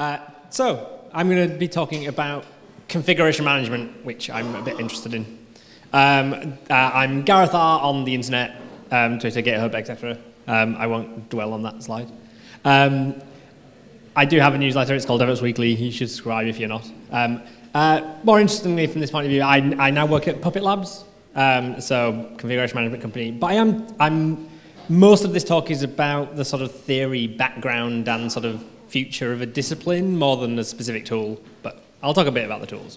So I'm going to be talking about configuration management, which I'm a bit interested in. I'm Gareth R on the internet, Twitter, GitHub, etc. I won't dwell on that slide. I do have a newsletter. It's called DevOps Weekly. You should subscribe if you're not. More interestingly, from this point of view, I now work at Puppet Labs, so configuration management company. But most of this talk is about the sort of theory, background, and sort of future of a discipline more than a specific tool. But I'll talk a bit about the tools.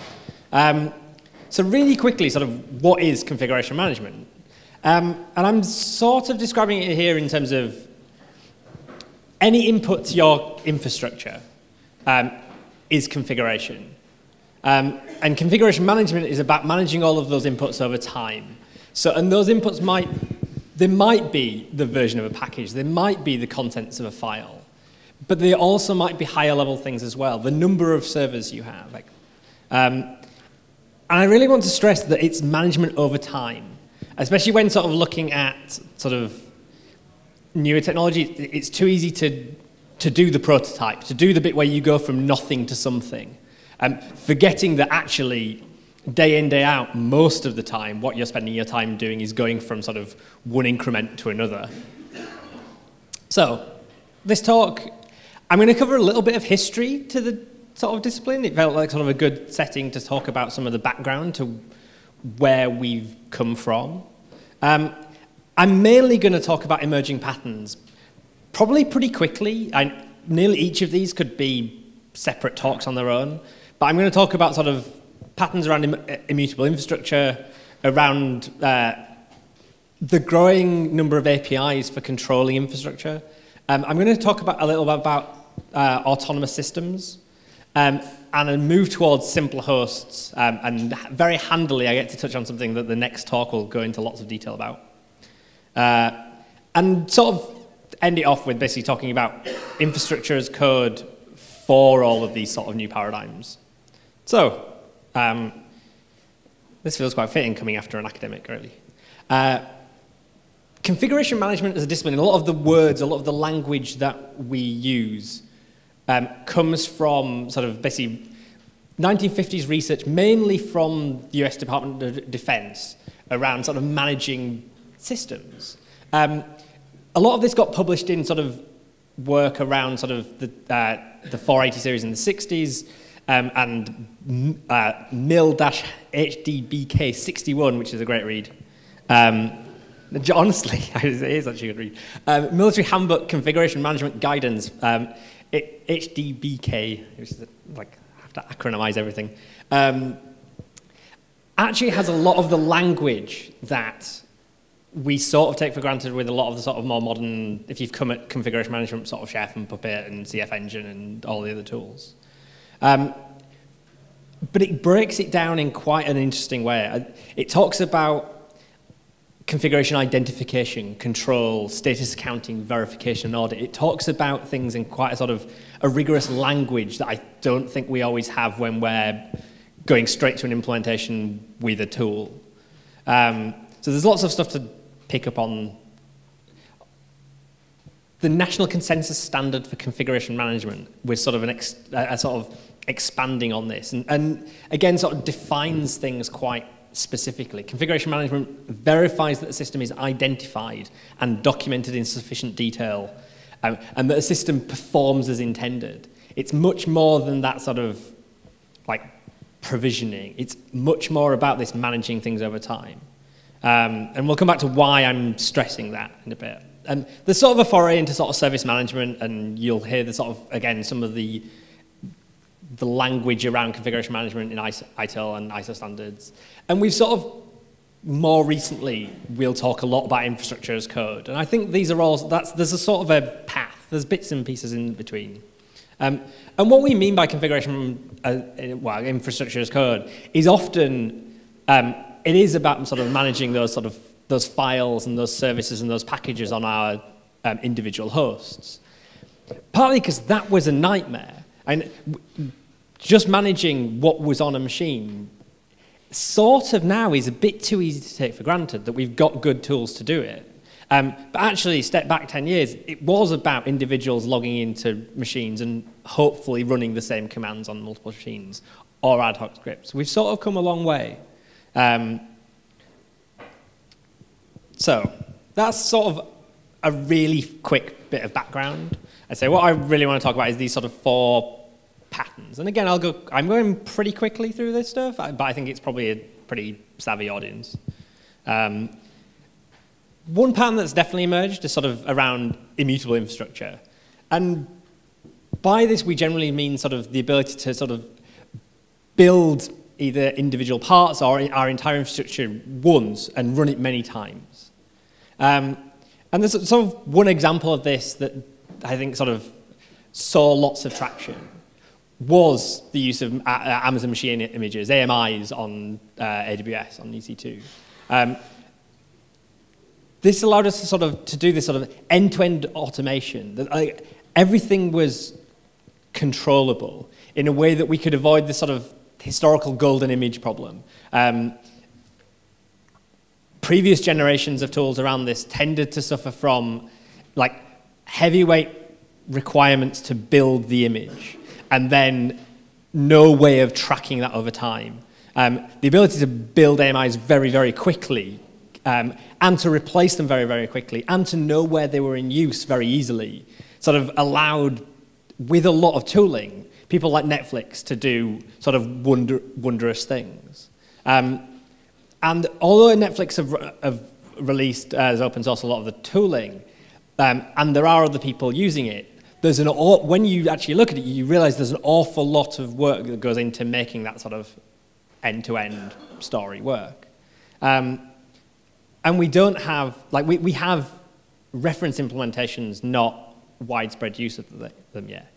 So really quickly, sort of what is configuration management? And I'm sort of describing it here in terms of any input to your infrastructure is configuration. And configuration management is about managing all of those inputs over time. So, and those inputs might be the version of a package, they might be the contents of a file, but they also might be higher level things as well, the number of servers you have. And I really want to stress that it's management over time, especially when sort of looking at sort of newer technology. It's too easy to do the prototype, to do the bit where you go from nothing to something, forgetting that actually day in, day out, most of the time, what you're spending your time doing is going from sort of one increment to another. So this talk, I'm going to cover a little bit of history to the sort of discipline. It felt like sort of a good setting to talk about some of the background to where we've come from. I'm mainly going to talk about emerging patterns, probably pretty quickly. Nearly each of these could be separate talks on their own, but I'm going to talk about sort of patterns around immutable infrastructure, around the growing number of APIs for controlling infrastructure. I'm going to talk a little bit about autonomous systems, and then move towards simple hosts. And very handily, I get to touch on something that the next talk will go into lots of detail about. And sort of end it off with basically talking about infrastructure as code for all of these sort of new paradigms. So, this feels quite fitting coming after an academic, really. Configuration management as a discipline, a lot of the words, a lot of the language that we use comes from sort of basically 1950s research, mainly from the US Department of Defense, around sort of managing systems. A lot of this got published in sort of work around sort of the 480 series in the 60s, and mil-HDBK 61, which is a great read. Honestly, it is actually a good read. Military Handbook Configuration Management Guidance, HDBK, which is like, I have to acronymize everything, actually has a lot of the language that we sort of take for granted with a lot of the sort of more modern, if you've come at configuration management, sort of Chef and Puppet and CF Engine and all the other tools. But it breaks it down in quite an interesting way. It talks about configuration identification, control, status accounting, verification, and audit. It talks about things in quite a sort of a rigorous language that I don't think we always have when we're going straight to an implementation with a tool. So there's lots of stuff to pick up on. The National Consensus Standard for Configuration Management was sort of a sort of expanding on this, and again sort of defines things quite specifically. Configuration management verifies that the system is identified and documented in sufficient detail, and that the system performs as intended. It's much more than that sort of like provisioning. It's much more about this managing things over time. And we'll come back to why I'm stressing that in a bit. And there's sort of a foray into sort of service management, and you'll hear the sort of, again, some of the language around configuration management in ITIL and ISO standards. And we've sort of, more recently, we'll talk a lot about infrastructure as code. And I think these are all, there's a sort of a path. There's bits and pieces in between. And what we mean by configuration, infrastructure as code, is often, it is about sort of managing those files and those services and those packages on our individual hosts. Partly because that was a nightmare. And just managing what was on a machine sort of now is a bit too easy to take for granted that we've got good tools to do it. But actually, step back 10 years, it was about individuals logging into machines and hopefully running the same commands on multiple machines or ad hoc scripts. We've sort of come a long way. So that's sort of a really quick bit of background. I'd say what I really want to talk about is these sort of 4 patterns. And again, I'm going pretty quickly through this stuff, but I think it's probably a pretty savvy audience. One pattern that's definitely emerged is sort of around immutable infrastructure. And by this, we generally mean sort of the ability to sort of build either individual parts or our entire infrastructure once and run it many times. And there's sort of one example of this that I think sort of saw lots of traction was the use of Amazon Machine Images, AMIs on AWS, on EC2. This allowed us to do this sort of end-to-end automation, that everything was controllable in a way that we could avoid this sort of historical golden image problem. Previous generations of tools around this tended to suffer from like heavyweight requirements to build the image, and then no way of tracking that over time. The ability to build AMIs very, very quickly, and to replace them very, very quickly, and to know where they were in use very easily, sort of allowed, with a lot of tooling, people like Netflix to do sort of wondrous things. And although Netflix have released as open source a lot of the tooling, and there are other people using it, when you actually look at it, you realize there's an awful lot of work that goes into making that sort of end-to-end story work. And we don't have, like, we have reference implementations, not widespread use of them yet.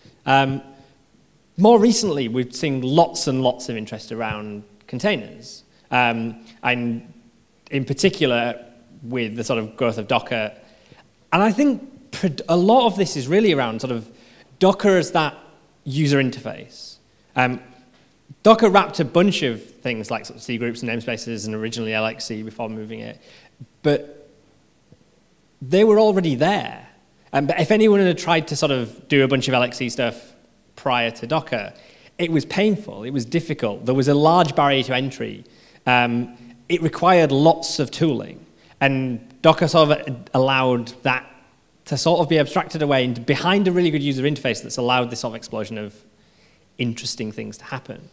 More recently, we've seen lots and lots of interest around containers. And in particular, with the sort of growth of Docker. And I think a lot of this is really around sort of Docker as that user interface. Docker wrapped a bunch of things like sort of C groups and namespaces and originally LXC before moving it, but they were already there. But if anyone had tried to sort of do a bunch of LXC stuff prior to Docker, it was painful, it was difficult, there was a large barrier to entry. It required lots of tooling, and Docker sort of allowed that to sort of be abstracted away behind a really good user interface that's allowed this sort of explosion of interesting things to happen.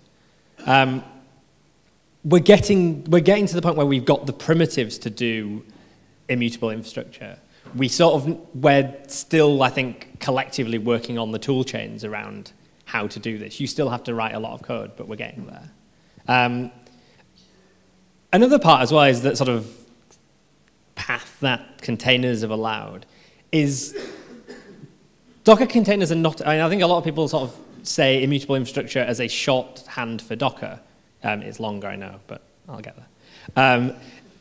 We're getting to the point where we've got the primitives to do immutable infrastructure. We're still, I think, collectively working on the tool chains around how to do this. You still have to write a lot of code, but we're getting there. Another part as well is that sort of path that containers have allowed is Docker containers are not, I think a lot of people sort of say immutable infrastructure as a shorthand for Docker. It's longer, I know, but I'll get there.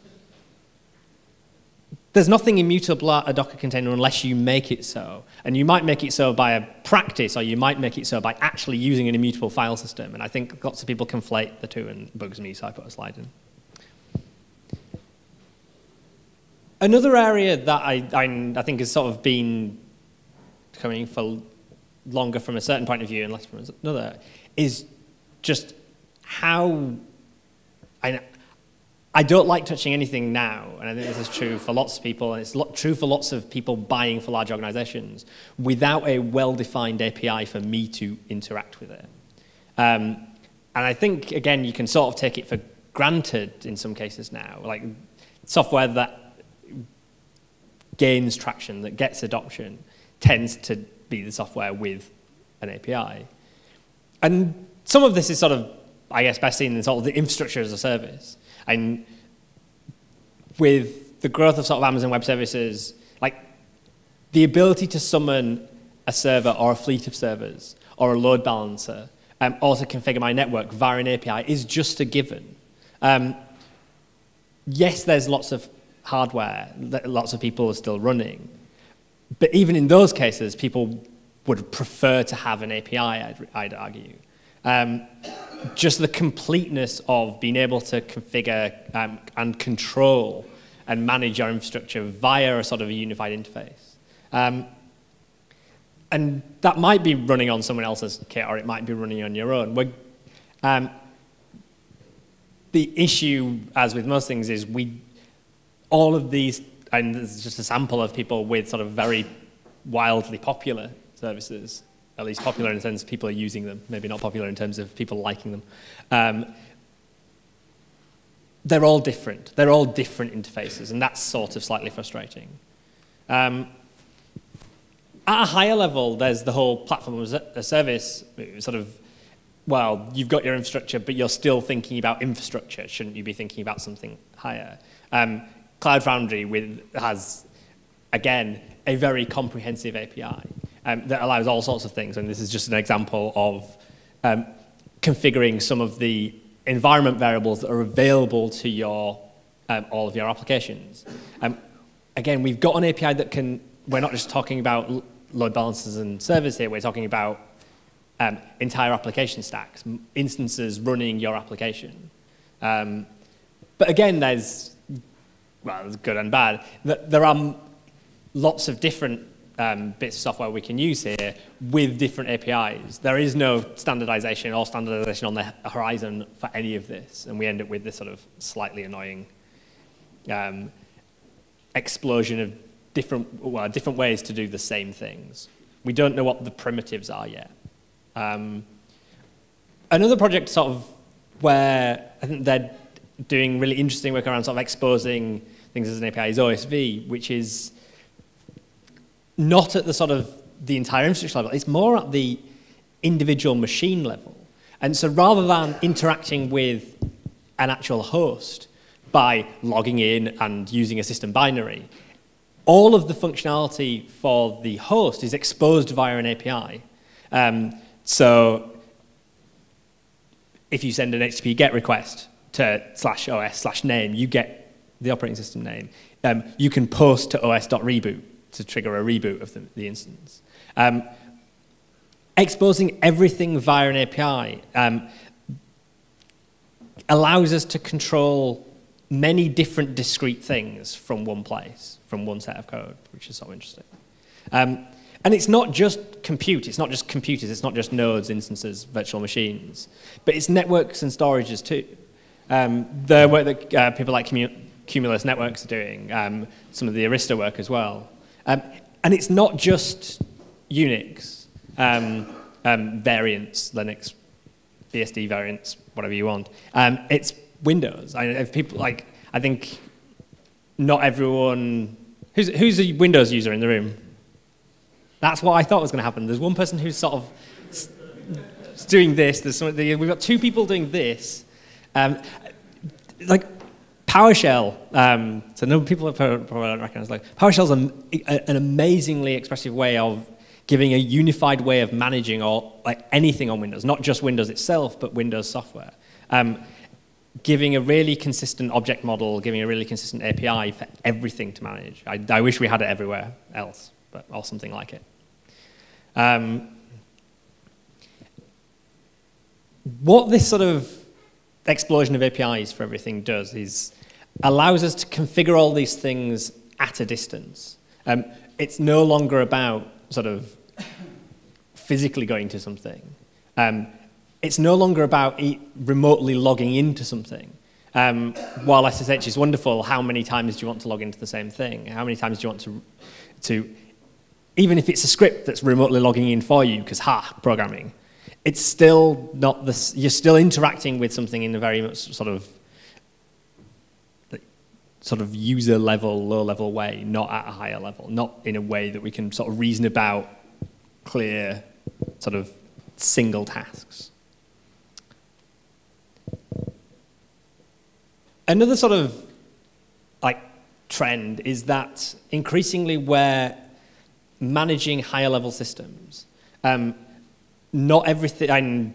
There's nothing immutable about a Docker container unless you make it so. And you might make it so by a practice, or you might make it so by actually using an immutable file system. And I think lots of people conflate the two, and it bugs me, so I put a slide in. Another area that I think has sort of been coming for longer from a certain point of view and less from another is just how I don't like touching anything now, and I think this is true for lots of people, and it's true for lots of people buying for large organizations, without a well-defined API for me to interact with it. And I think, again, you can sort of take it for granted in some cases now, like software that gains traction, that gets adoption, tends to be the software with an API. And some of this is sort of, I guess, best seen in sort of the infrastructure as a service. And with the growth of sort of Amazon Web Services, like the ability to summon a server or a fleet of servers or a load balancer or to configure my network via an API is just a given. Yes, there's lots of hardware that lots of people are still running, but even in those cases, people would prefer to have an API, I'd argue. Just the completeness of being able to configure and control and manage your infrastructure via a sort of a unified interface. And that might be running on someone else's kit, or it might be running on your own. The issue, as with most things, is all of these, and this is just a sample of people with sort of very wildly popular services, at least popular in the sense people are using them, maybe not popular in terms of people liking them. They're all different. They're all different interfaces, and that's sort of slightly frustrating. At a higher level, there's the whole platform as a service sort of, well, you've got your infrastructure, but you're still thinking about infrastructure. Shouldn't you be thinking about something higher? Cloud Foundry has, again, a very comprehensive API that allows all sorts of things. And this is just an example of configuring some of the environment variables that are available to your all of your applications. Again, we've got an API that can, we're not just talking about load balancers and servers here, we're talking about entire application stacks, instances running your application. But again, there's good and bad. There are lots of different bits of software we can use here with different APIs. There is no standardization or standardization on the horizon for any of this, and we end up with this sort of slightly annoying explosion of different ways to do the same things. We don't know what the primitives are yet. Another project sort of where I think they're doing really interesting work around sort of exposing things as an API is OSV, which is not at the sort of the entire infrastructure level, it's more at the individual machine level. And so rather than interacting with an actual host by logging in and using a system binary, all of the functionality for the host is exposed via an API. So if you send an HTTP GET request to /os/name, you get the operating system name. You can post to os.reboot to trigger a reboot of the instance. Exposing everything via an API allows us to control many different discrete things from one place, from one set of code, which is so interesting. And it's not just compute, it's not just computers, it's not just nodes, instances, virtual machines, but it's networks and storages too. The work that people like Cumulus Networks are doing, some of the Arista work as well. And it's not just Unix variants, Linux, BSD variants, whatever you want. It's Windows. If people like, I think not everyone. Who's a Windows user in the room? That's what I thought was going to happen. There's one person who's sort of doing this. We've got two people doing this. Like PowerShell. So no people probably don't recognize. Like PowerShell's an amazingly expressive way of giving a unified way of managing or like anything on Windows, not just Windows itself, but Windows software. Giving a really consistent object model, giving a really consistent API for everything to manage. I wish we had it everywhere else, or something like it. What this sort of explosion of APIs for everything does is allows us to configure all these things at a distance. It's no longer about sort of physically going to something. It's no longer about remotely logging into something. While SSH is wonderful, how many times do you want to log into the same thing? How many times do you want to even if it's a script that's remotely logging in for you, because programming, it's still not this. You're still interacting with something in a very much sort of user level, low level way, not at a higher level, not in a way that we can sort of reason about clear sort of single tasks. Another sort of like trend is that increasingly we're managing higher level systems. Not everything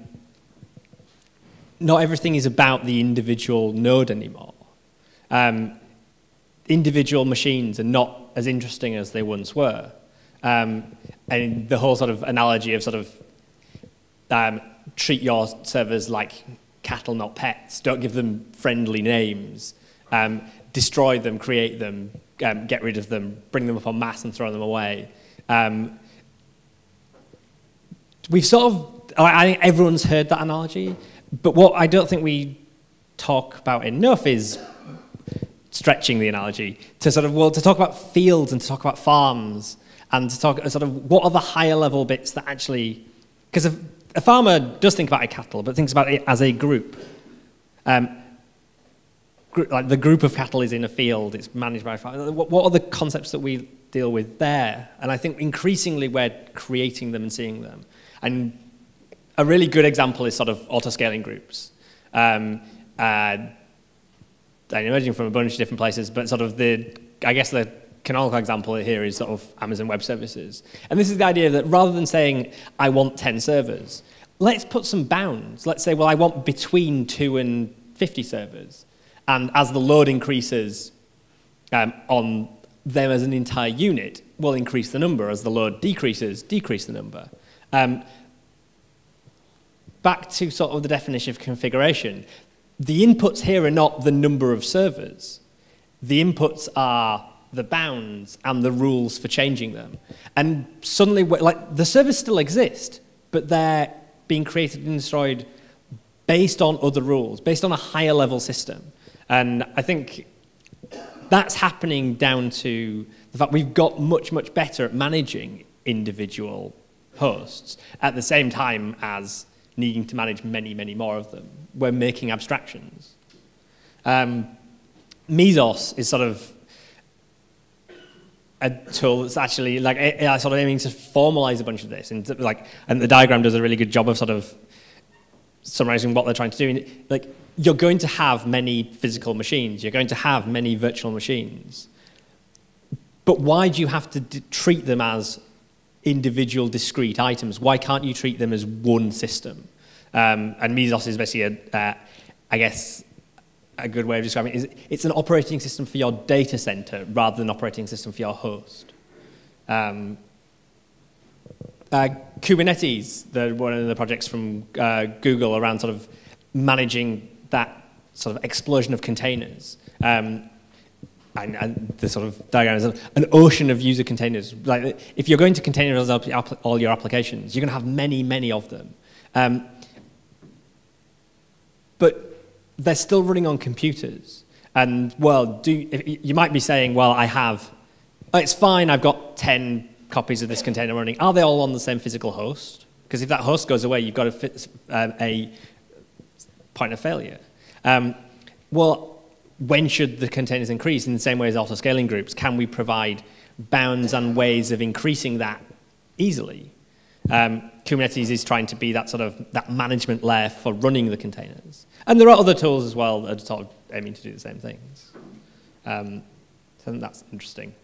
is about the individual node anymore. Individual machines are not as interesting as they once were. And the whole sort of analogy of sort of treat your servers like cattle, not pets. Don't give them friendly names. destroy them, create them, get rid of them, bring them up en masse and throw them away. We've sort of, I think everyone's heard that analogy, but what I don't think we talk about enough is stretching the analogy to sort of, well, to talk about fields and to talk about farms and to talk sort of what are the higher level bits that actually, because a farmer does think about a cattle, but thinks about it as a group. Like the group of cattle is in a field, it's managed by a farmer. What are the concepts that we deal with there? And I think increasingly we're creating them and seeing them. And a really good example is sort of auto-scaling groups. They're emerging from a bunch of different places, but sort of I guess the canonical example here is sort of Amazon Web Services. And this is the idea that rather than saying, I want 10 servers, let's put some bounds. Let's say, well, I want between 2 and 50 servers. And as the load increases on them as an entire unit, we'll increase the number. As the load decreases, decrease the number. Back to sort of the definition of configuration. The inputs here are not the number of servers. The inputs are the bounds and the rules for changing them. And suddenly, like, the servers still exist, but they're being created and destroyed based on other rules, based on a higher level system. And I think that's happening down to the fact we've got much, much better at managing individual hosts at the same time as needing to manage many, many more of them. We're making abstractions. Mesos is sort of a tool that's actually like sort of aiming to formalize a bunch of this, and the diagram does a really good job of sort of summarizing what they're trying to do. And, like, you're going to have many physical machines, you're going to have many virtual machines, but why do you have to treat them as individual discrete items? Why can't you treat them as one system? And Mesos is basically, I guess, a good way of describing it is it's an operating system for your data center rather than an operating system for your host. Kubernetes, one of the projects from Google around sort of managing that sort of explosion of containers. And the sort of diagram is an ocean of user containers. Like, if you're going to containerize all your applications, you're going to have many, many of them. But they're still running on computers. And, well, you might be saying, well, it's fine, I've got 10 copies of this container running. Are they all on the same physical host? Because if that host goes away, you've got a point of failure. Well, when should the containers increase? In the same way as auto-scaling groups, can we provide bounds and ways of increasing that easily? Kubernetes is trying to be that sort of that management layer for running the containers. And there are other tools as well that are sort of aiming to do the same things. So I think that's interesting.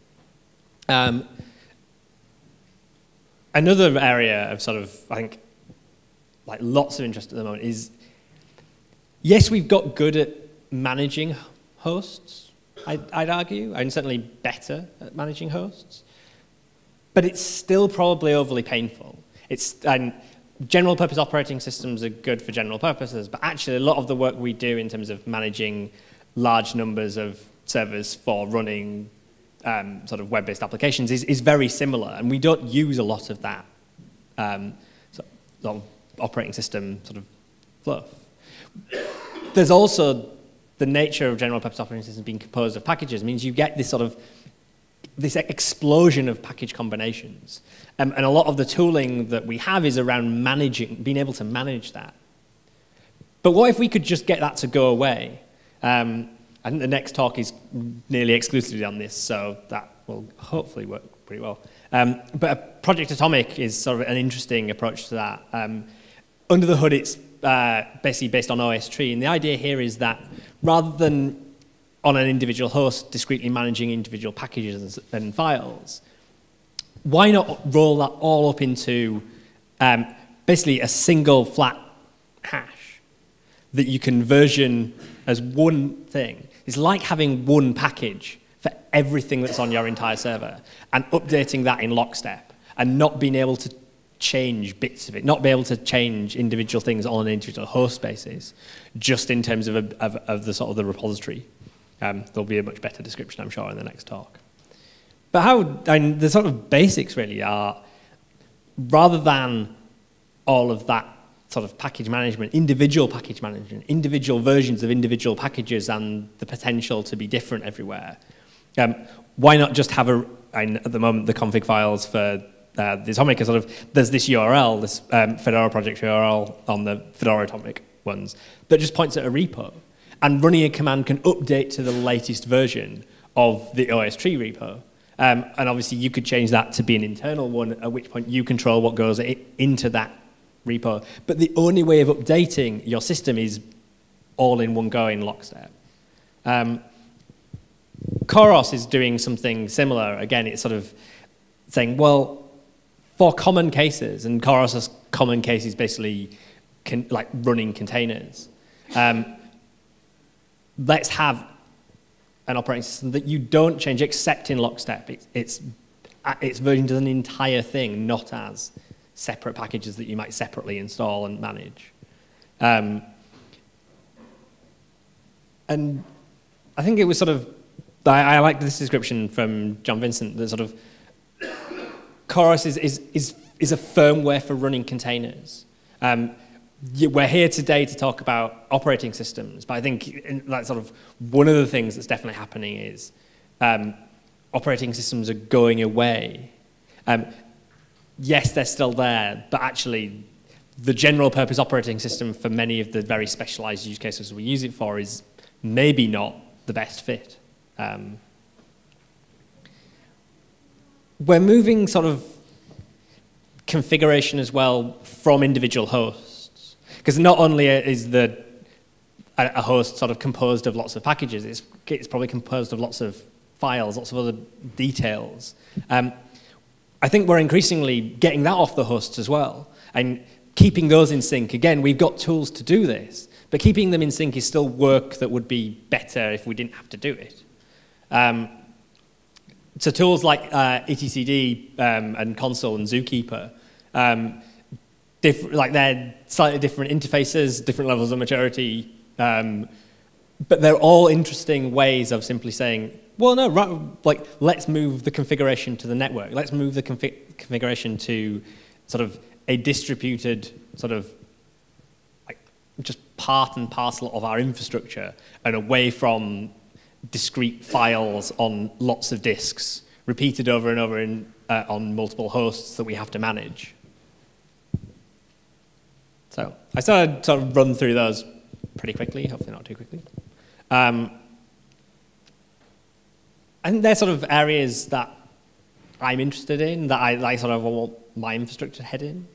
Another area of sort of, I think, like lots of interest at the moment is, yes, we've got good at managing hosts, I'd argue, and certainly better at managing hosts, but it's still probably overly painful. And general purpose operating systems are good for general purposes, but actually a lot of the work we do in terms of managing large numbers of servers for running sort of web-based applications is very similar, and we don't use a lot of that sort of operating system sort of fluff. There's also the nature of general purpose operating systems being composed of packages means you get this sort of this explosion of package combinations. And a lot of the tooling that we have is around being able to manage that. But what if we could just get that to go away? I think the next talk is nearly exclusively on this, so that will hopefully work pretty well. But Project Atomic is sort of an interesting approach to that. Under the hood, it's basically based on OS tree, and the idea here is that rather than on an individual host discretely managing individual packages and files, why not roll that all up into basically a single flat hash that you can version as one thing? It's like having one package for everything that's on your entire server and updating that in lockstep and not being able to change bits of it, not be able to change individual things on an individual host basis, just in terms of the sort of the repository. There'll be a much better description, I'm sure, in the next talk. But the sort of basics really are, rather than all of that sort of package management, individual versions of individual packages and the potential to be different everywhere, why not just have at the moment, the config files for the Atomic are sort of, there's this URL, this Fedora project URL on the Fedora Atomic ones, that just points at a repo. And running a command can update to the latest version of the OS tree repo. And obviously, you could change that to be an internal one, at which point you control what goes into that repo. But the only way of updating your system is all in one go in lockstep. Koros is doing something similar. Again, it's sort of saying, well, for common cases, and Koros's common case is basically like running containers, let's have an operating system that you don't change except in lockstep. Its version does an entire thing, not as separate packages that you might separately install and manage. And I think it was sort of, I like this description from John Vincent, that sort of Koros is a firmware for running containers. We're here today to talk about operating systems, but I think like sort of one of the things that's definitely happening is operating systems are going away. Yes, they're still there, but actually the general purpose operating system for many of the very specialized use cases we use it for is maybe not the best fit. We're moving sort of configuration as well from individual hosts, because not only is a host sort of composed of lots of packages, it's probably composed of lots of files, lots of other details. I think we're increasingly getting that off the hosts as well, and keeping those in sync. Again, we've got tools to do this, but keeping them in sync is still work that would be better if we didn't have to do it. So tools like etcd and Console and Zookeeper, they're slightly different interfaces, different levels of maturity, but they're all interesting ways of simply saying, well, no, right, let's move the configuration to the network. Let's move the configuration to sort of a distributed sort of just part and parcel of our infrastructure, and away from discrete files on lots of disks, repeated over and over on multiple hosts that we have to manage. So I started to sort of run through those pretty quickly, hopefully not too quickly. And they're sort of areas that I'm interested in, that I sort of want my infrastructure to head in.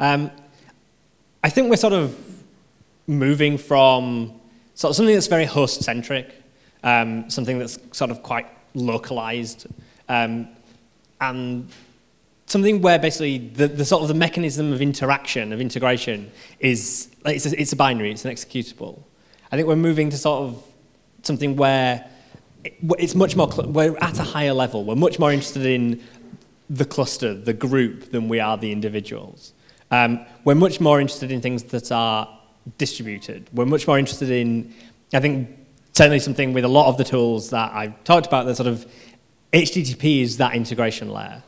I think we're sort of moving from sort of something that's very host-centric, something that's sort of quite localized, and something where basically the sort of the mechanism of interaction, of integration, is it's a binary, it's an executable. I think we're moving to sort of something where it's much more, we're at a higher level. We're much more interested in the cluster, the group, than we are the individuals. We're much more interested in things that are distributed. We're much more interested in, I think, certainly something with a lot of the tools that I've talked about, that sort of HTTP is that integration layer.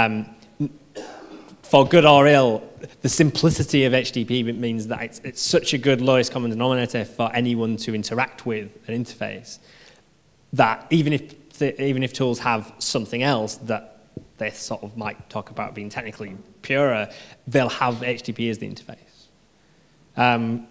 For good or ill, the simplicity of HTTP means that it's such a good lowest common denominator for anyone to interact with an interface, that even if tools have something else that they sort of might talk about being technically purer, they'll have HTTP as the interface. And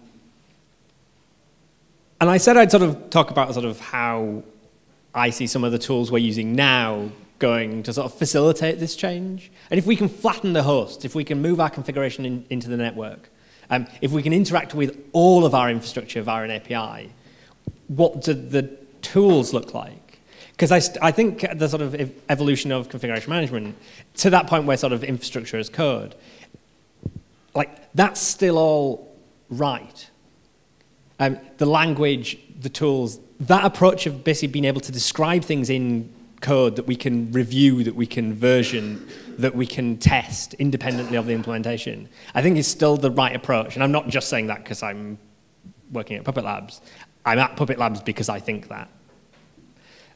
I said I'd sort of talk about sort of how I see some of the tools we're using now going to sort of facilitate this change. And if we can flatten the host, if we can move our configuration into the network, if we can interact with all of our infrastructure via an API, what do the tools look like? Because I think the sort of evolution of configuration management, to that point where sort of infrastructure as code, like that's still all right. The language, the tools, that approach of basically being able to describe things in code that we can review, that we can version, that we can test independently of the implementation, I think is still the right approach. And I'm not just saying that because I'm working at Puppet Labs. I'm at Puppet Labs because I think that.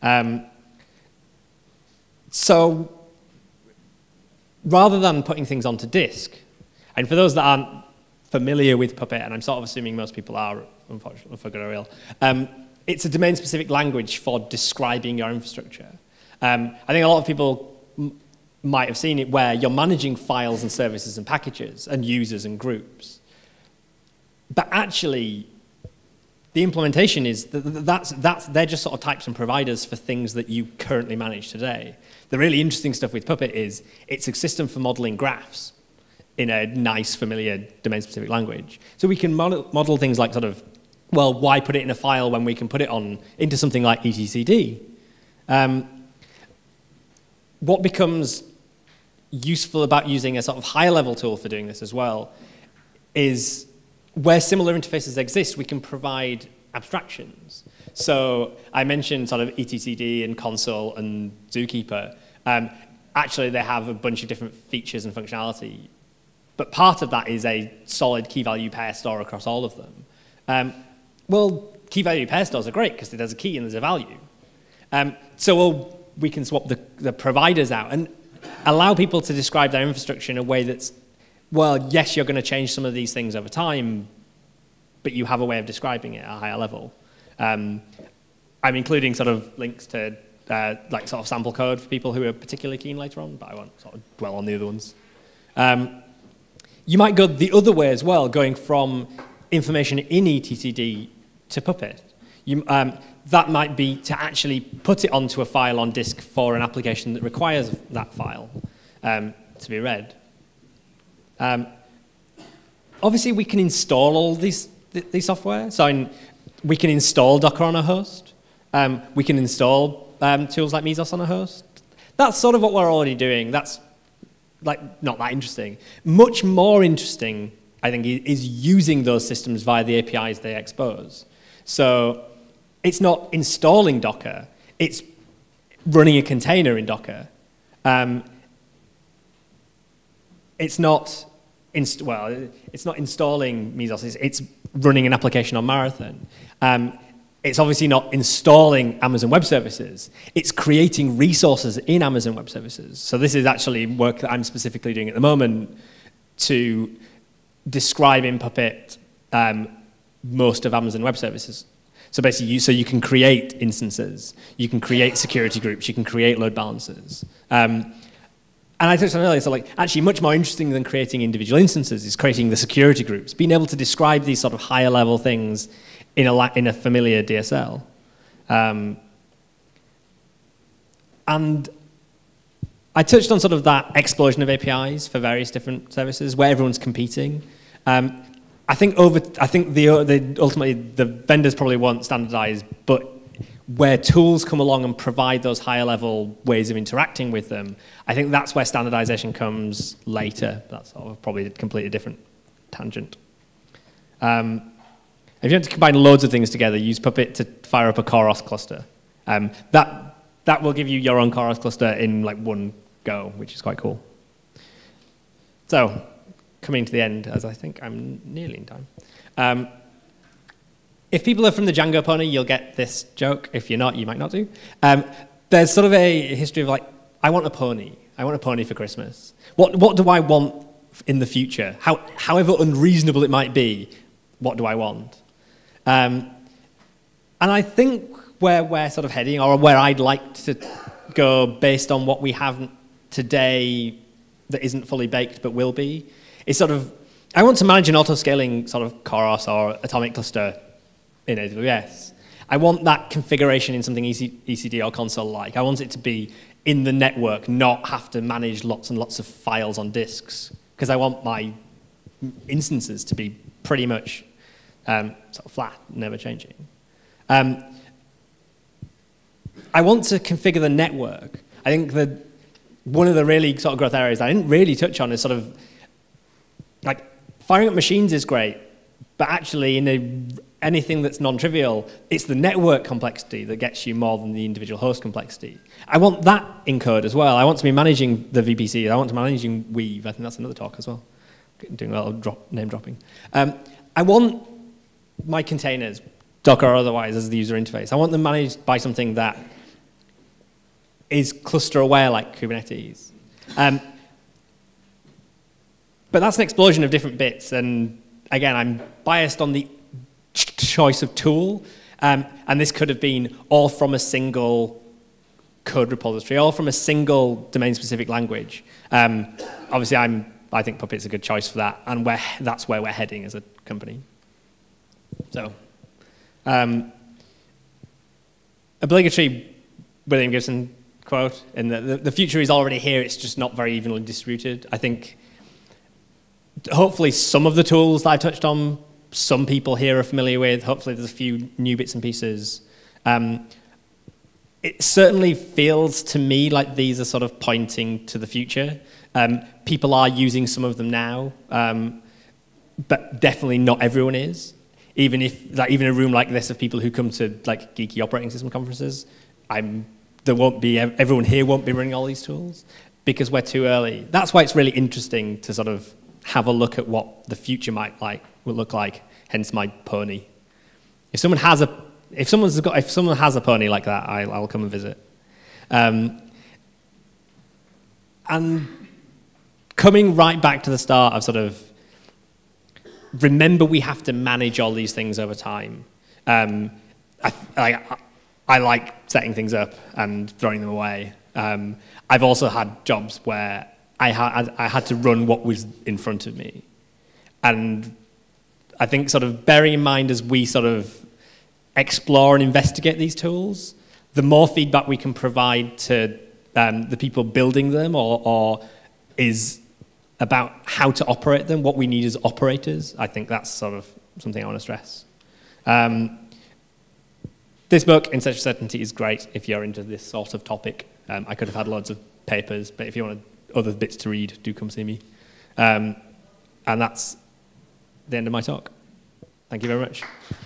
So rather than putting things onto disk, and for those that aren't familiar with Puppet, and I'm sort of assuming most people are, unfortunately, for good or ill, it's a domain-specific language for describing your infrastructure. I think a lot of people might have seen it where you're managing files and services and packages and users and groups. But actually, the implementation is, they're just sort of types and providers for things that you currently manage today. The really interesting stuff with Puppet is it's a system for modeling graphs in a nice, familiar, domain-specific language. So we can model things like sort of, well, why put it in a file when we can put it into something like etcd? What becomes useful about using a sort of higher-level tool for doing this as well is where similar interfaces exist, we can provide abstractions. So I mentioned sort of etcd and console and Zookeeper. Actually, they have a bunch of different features and functionality, but part of that is a solid key-value pair store across all of them. Well, key-value pair stores are great because there's a key and there's a value. So we can swap the providers out and allow people to describe their infrastructure in a way that's, well, yes, you're going to change some of these things over time, but you have a way of describing it at a higher level. I'm including sort of links to like sort of sample code for people who are particularly keen later on, but I won't sort of dwell on the other ones. You might go the other way as well, going from information in etcd to Puppet. That might be to actually put it onto a file on disk for an application that requires that file to be read. Obviously, we can install all these software. So we can install Docker on a host. We can install tools like Mesos on a host. That's sort of what we're already doing. That's like not that interesting. Much more interesting, I think, is using those systems via the APIs they expose. So it's not installing Docker, it's running a container in Docker. It's not installing Mesos, it's running an application on Marathon. It's obviously not installing Amazon Web Services. It's creating resources in Amazon Web Services. So this is actually work that I'm specifically doing at the moment to describe in Puppet most of Amazon Web Services. So basically, so you can create instances, you can create security groups, you can create load balancers. And I touched on earlier, so like actually much more interesting than creating individual instances is creating the security groups, being able to describe these sort of higher level things in a familiar DSL. And I touched on sort of that explosion of APIs for various different services where everyone's competing. I think ultimately the vendors probably want standardized, but where tools come along and provide those higher level ways of interacting with them, I think that's where standardization comes later. That's sort of probably a completely different tangent. If you want to combine loads of things together, use Puppet to fire up a CoreOS cluster. That will give you your own CoreOS cluster in like one go, which is quite cool. So, coming to the end, as I think I'm nearly in time. If people are from the Django pony, you'll get this joke. If you're not, you might not do. There's sort of a history of like, I want a pony. I want a pony for Christmas. What do I want in the future? However unreasonable it might be, what do I want? And I think where we're sort of heading, or where I'd like to go based on what we have today that isn't fully baked but will be, is sort of, I want to manage an auto-scaling sort of CoreOS or atomic cluster in AWS. I want that configuration in something ECD or console-like. I want it to be in the network, not have to manage lots and lots of files on disks, because I want my instances to be pretty much sort of flat, never changing. I want to configure the network. I think that one of the really sort of growth areas I didn't really touch on is sort of like firing up machines is great, but actually in anything that's non-trivial, it's the network complexity that gets you more than the individual host complexity. I want that in code as well. I want to be managing the VPC. I want to be managing Weave. I think that's another talk as well. Doing a lot of name dropping. I want my containers, Docker or otherwise, as the user interface. I want them managed by something that is cluster aware like Kubernetes. But that's an explosion of different bits, and again, I'm biased on the choice of tool, and this could have been all from a single code repository, all from a single domain-specific language. Obviously, I think Puppet's a good choice for that, and that's where we're heading as a company. So, obligatory William Gibson quote, and the future is already here, it's just not very evenly distributed. I think hopefully some of the tools that I touched on, some people here are familiar with. Hopefully there's a few new bits and pieces. It certainly feels to me like these are sort of pointing to the future. People are using some of them now, but definitely not everyone is. Even a room like this of people who come to like geeky operating system conferences, everyone here won't be running all these tools because we're too early. That's why it's really interesting to sort of have a look at what the future will look like. Hence my pony. If someone has a pony like that, I'll come and visit. And coming right back to the start of sort of remember we have to manage all these things over time. I like setting things up and throwing them away. I've also had jobs where I had to run what was in front of me. And I think sort of bearing in mind as we sort of explore and investigate these tools, the more feedback we can provide to the people building them or is about how to operate them, what we need as operators, I think that's sort of something I want to stress. This book, In Search of Certainty, is great if you're into this sort of topic. I could have had loads of papers, but if you want other bits to read, do come see me. And that's the end of my talk. Thank you very much.